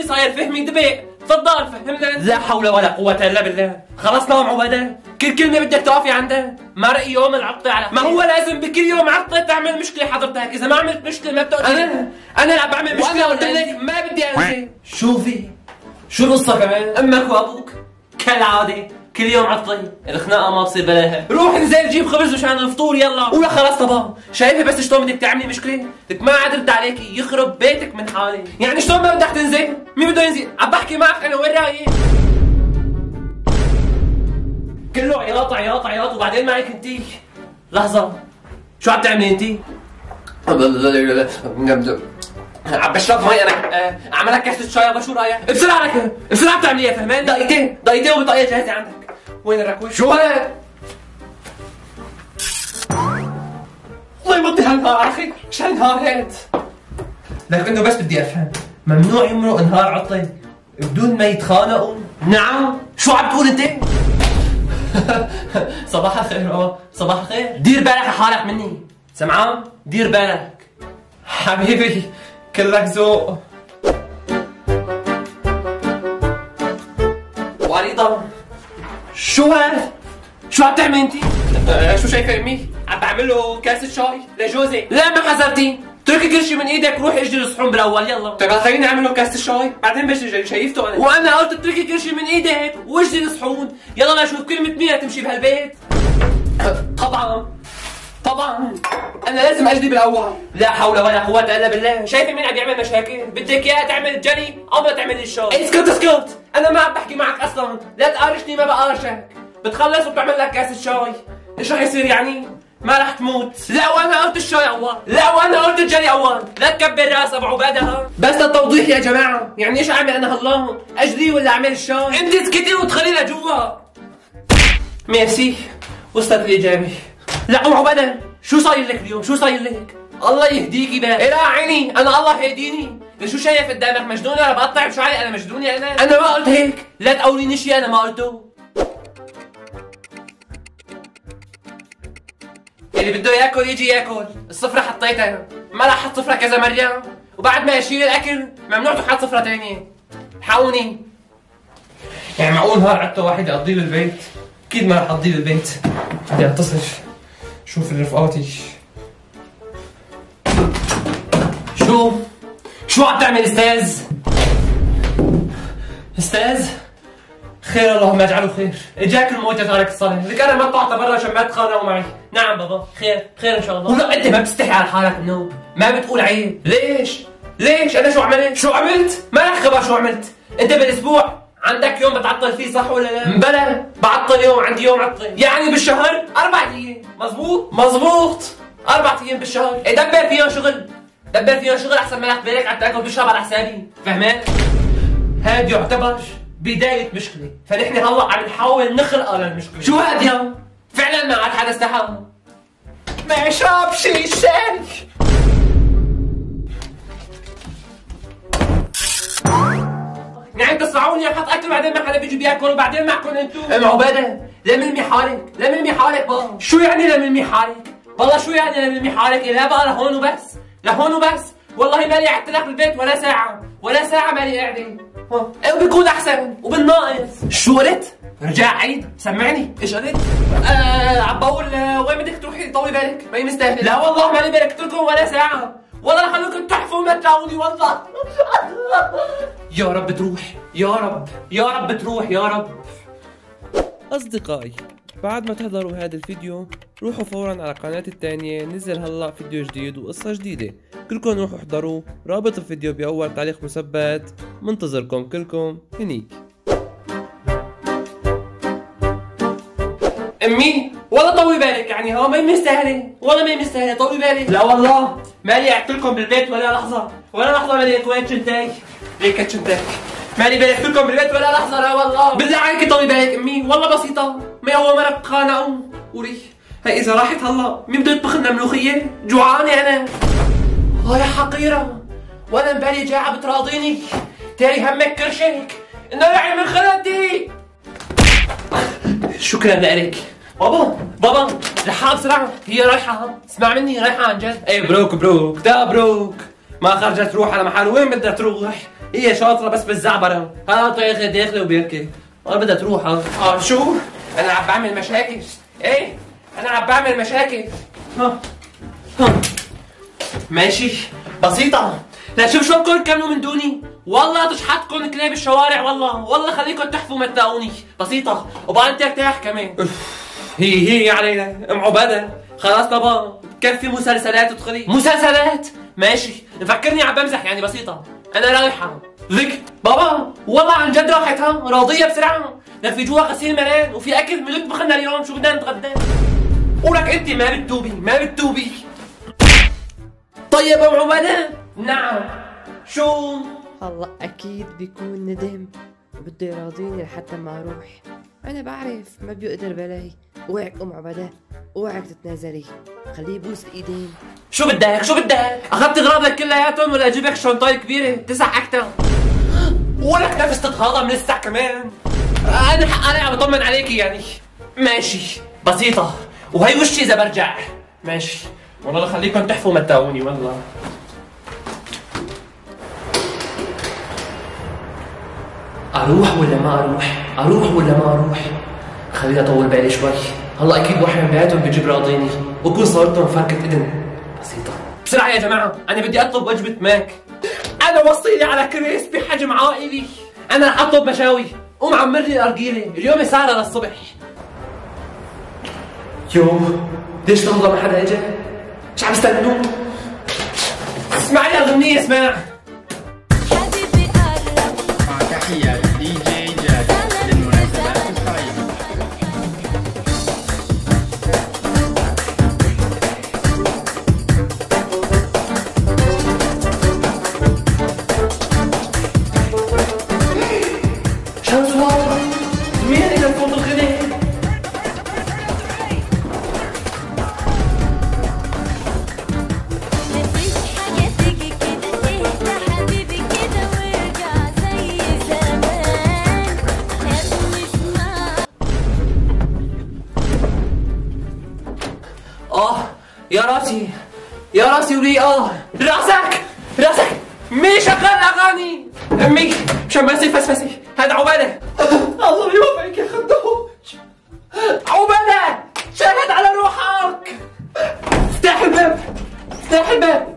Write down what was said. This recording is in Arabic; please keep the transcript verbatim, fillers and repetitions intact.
مني صاير فهمي دبق. تفضل فهمنا. لا حول ولا قوة الا بالله. خلصنا يا عبادة، كل كلمة بدك تقفي عندها. مرق يوم العطة على ما هو لازم بكل يوم عطة تعمل مشكلة حضرتك. إذا ما عملت مشكلة ما بتقدر. أنا أنا لا بعمل مشكلة. وأنا قلت لك ما بدي أنسى. شوفي شو القصة كمان؟ أمك وأبوك كالعادة كل يوم عطلي، الخناقة ما بصير بلاها. روح انزل جيب خبز مشان الفطور يلا. ولا خلاص طبعا، شايفة بس شلون بدك تعملي مشكلة؟ لك ما عاد رد عليكي يخرب بيتك من حالي. يعني شلون ما بدك تنزل؟ مين بده ينزل؟ عم بحكي معك أنا وين رايح؟ كله عياط عياط عياط وبعدين معك انتي. لحظة، شو عم تعملي انتي؟ عم بشرب مي انا. اعمل لك كاسة شاي يابا، شو رايك؟ بسرعة لك بسرعة بتعمليها فهمان؟ دقيقتين دقيقتين وبطاقية جاهزة عندك. وين الركوة؟ شو هاد؟ الله يمضي هالنهار اخي، شو هالنهار هاد؟ لكنه بس بدي افهم، ممنوع يمرق نهار عطلة بدون ما يتخانقوا؟ نعم، شو عم تقول انت؟ صباح الخير. اه صباح الخير. دير بالك على حالك مني، سمعان؟ دير بالك حبيبي، كلك ذوق. وريضة شو هاد؟ شو عم تعمل انتي؟ أه شو شايفة امي؟ عم بعمل له كاسة شاي لجوزي. لا ما حذرتي، اتركي كل شيء من ايدك، روح اجري الصحون بالاول يلا. طيب خليني اعمل له كاسة الشاي بعدين بجري، شايفته انا. وانا قلت اتركي كل شيء من ايدك واجري الصحون يلا لنشوف كلمة مين تمشي بهالبيت. طبعا طبعا انا لازم اجري بالاول. لا حول ولا قوة الا بالله. شايفة مين عم يعمل مشاكل؟ بدك اياها تعمل جري او ما تعملي الشاي؟ اسكت اسكت، انا ما عم بحكي معك اصلا، لا تقارشني ما بقارشك. بتخلص وبتعمل لك كاسة شاي، ايش رح يصير يعني؟ ما رح تموت. لا وانا قلت الشاي اول، لا وانا قلت الجري اول، لا تكبر راس ابو عباده. بس للتوضيح يا جماعه، يعني ايش اعمل انا هالله؟ اجري ولا اعمل الشاي؟ انت اسكتي وادخلي لجوا. ميرسي، وصلت الاجابه. لا ابو عباده، شو صاير لك اليوم؟ شو صاير لك؟ الله يهديكي بقى. لا عيني، انا الله يهديني. شو شايف قدامك؟ مجنونه؟ انا بقطع بشعري، انا مجنونه انا؟ انا ما قلت هيك، لا تقوليني شيء انا ما قلته. اللي بده ياكل يجي ياكل، الصفرة حطيتها، ما راح احط صفرة كذا مرة، وبعد ما اشيل الاكل ممنوع تحط صفرة ثانية. الحقوني. يعني معقول نهار عطة واحد اقضيه بالبيت؟ اكيد ما راح اقضيه بالبيت. بدي اتصل شوف رفقاتي. شو؟ شو عم تعمل استاذ؟ استاذ؟ خير اللهم اجعله خير. اجاك الموت يا تارك الصلاة، لك انا ما طلعت برا عشان ما تخانقوا معي. نعم بابا، خير خير ان شاء الله. ولا انت ما بتستحي على حالك النوب، ما بتقول عيب، ليش؟ ليش؟ انا شو عملت؟ شو عملت؟ ما لك خبر شو عملت؟ انت بالاسبوع عندك يوم بتعطل فيه صح ولا لا؟ بلا، بعطل يوم، عندي يوم عطل، يعني بالشهر أربع أيام، مزبوط؟ مزبوط، أربع أيام بالشهر، دبر فيهم شغل، دبر فيهم شغل أحسن ما لك بالك عم تاكل وتشرب على حسابي، فهمان؟ هاد يعتبر بداية مشكلة، فنحن هلا عم نحاول نخلق للمشكلة. شو هاد يا؟ فعلا ما عاد حدا استحى. ما شرب شي شاي. يعني تسمعوني حط اكل وبعدين ما حدا بيجي بياكل وبعدين معكم انتو. ام عبادة، لملمي حالك، لملمي حالك بابا. شو يعني لملمي حالك؟ والله شو يعني لملمي حالك؟ لا بقى لهون وبس، لهون وبس، والله مالي قعدت لك بالبيت ولا ساعة، ولا ساعة مالي قاعدة. ايه وبيكون احسن وبالناقص. شو قلت؟ رجع عيد، سمعني، ايش قلت؟ آه عم بقول وين بدك تروحي طولي بالك؟ ما هي مستاهلة. لا والله مالي بالك تركم ولا ساعة، والله خلوكم تحفوا وما تلاقوني والله. يا رب تروح، يا رب، يا رب تروح، يا رب. أصدقائي، بعد ما تحضروا هذا الفيديو روحوا فورا على قناتي الثانية، نزل هلا فيديو جديد وقصة جديدة، كلكم روحوا احضروا، رابط الفيديو بأول تعليق مثبت، منتظركم كلكم هنيك. امي والله طولي بالك، يعني ها ما هي مستاهله، والله ما هي مستاهله، طولي بالك. لا والله مالي قعدت لكم بالبيت ولا لحظه، ولا لحظه مالي وين كنتاي؟ ليك كنتاي؟ مالي بالك لكم بالبيت ولا لحظه، لا والله بالله عليك طولي بالك امي، والله بسيطه، ما اول مره بتخانقوا وري. هي اذا راحت هلا مين بده يطبخ لنا ملوخيه؟ جوعانه انا. اه يا حقيره، ولا مبالي جاعه بتراضيني، تاري همك كرشك، انه رعي من خلتي. شكرا لك بابا. بابا لحقها بسرعة، هي رايحة، اسمع مني رايحة عن جد. ايه بروك بروك، دا بروك ما خرجت تروح على محل، وين بدها تروح؟ هي شاطرة بس بالزعبرة، ها داخل داخل وبيركي، ما بدها تروح. ها اه شو؟ أنا عم بعمل مشاكل، إيه؟ أنا عم بعمل مشاكل. ها ها ماشي بسيطة. لا شوف شلونكم تكملوا من دوني، والله تشحطكم كلاب الشوارع، والله والله خليكم تحفوا ما تلاقوني. بسيطة وبعدين ترتاح كمان. هي هي علينا ام عبادة، خلاص طبعا كفي مسلسلات وتدخلي مسلسلات. ماشي مفكرني عم بمزح يعني. بسيطة أنا رايحة لك بابا، والله عن جد راحت. ها راضية بسرعة، لا في جوا غسيل مران وفي أكل ملوك بخلنا اليوم، شو بدنا نتغدى؟ ولك أنت ما بتتوبي ما بتتوبي. طيب ام عبادة. نعم شو؟ هلا اكيد بيكون ندم وبده يراضيني لحتى ما اروح. انا بعرف ما بيقدر بلاي. اوعك ام عبده، اوعك تتنازلي، خليه يبوس الايدين. شو بدك شو بدك؟ اخذت اغراضك كلياتهم ولا اجيب لك شنطايه كبيره تسع اكتر؟ ولك نفس تتغاضى من الساعه كمان. انا انا عم بطمن عليكي يعني. ماشي بسيطه، وهي وشي اذا برجع. ماشي والله خليكم تحفوا ما تتاوني والله. اروح ولا ما اروح؟ اروح ولا ما اروح؟ خليني اطول بالي شوي، هلا اكيد واحد من بيناتهم بيجيب راضيني وبكون صارتهم فركة اذن. بسيطة بسرعة يا جماعة، أنا بدي أطلب وجبة ماك. أنا وصيلي على كريسبي حجم عائلي. أنا رح أطلب مشاوي ومعمر لي الأرجيلة، اليوم سهرة للصبح. يو ليش لحظة ما حدا إجا؟ مش عم يستنون؟ اسمعي الأغنية اسمع. مع تحيات دي جي جاد للمناسبات السعيدة. شمس واضحة، مين اللي صوت الغناء؟ آه يا راسي يا راسي ولي. آه راسك راسك مين شغال أغاني؟ أمي شمسي فسفسي. هذا عبادة. الله يوفقك يا خدام. عبادة شاهد على روحك. افتح الباب افتح الباب.